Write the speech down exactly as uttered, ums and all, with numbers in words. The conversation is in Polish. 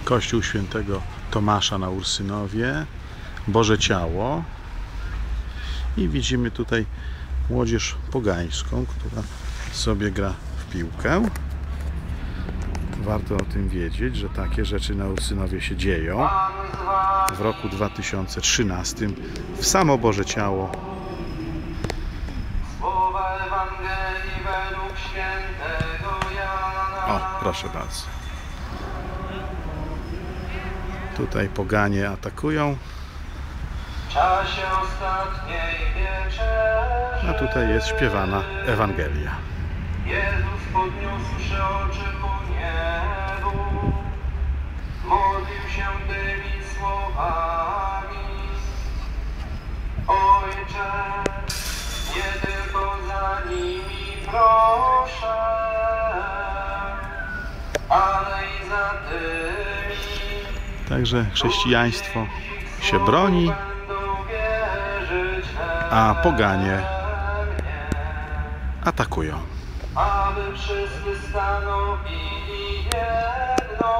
Kościół świętego Tomasza na Ursynowie, Boże Ciało i widzimy tutaj młodzież pogańską, która sobie gra w piłkę. Warto o tym wiedzieć, że takie rzeczy na Ursynowie się dzieją. W roku dwa tysiące trzynastym w samo Boże Ciało. O, proszę bardzo. Tutaj poganie atakują. A tutaj jest śpiewana Ewangelia. Jezus podniósłszy oczy ku niebu, modlił się tymi słowami: Ojcze, nie tylko za nimi proszę, ale i za tymi. Także chrześcijaństwo się broni, A poganie atakują. aby wszyscy stanowili